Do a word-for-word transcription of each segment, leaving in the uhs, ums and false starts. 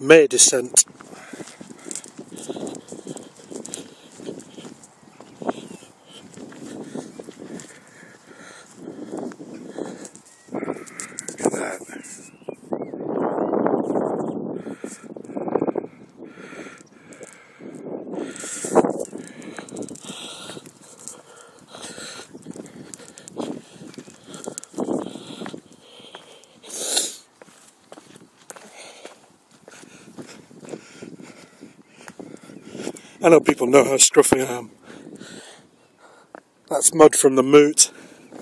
May descent. Look at that. I know people know how scruffy I am. That's mud from the moot.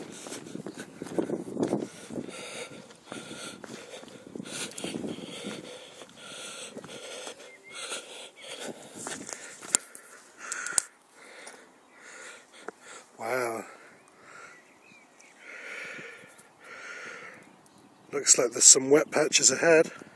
Wow. Looks like there's some wet patches ahead.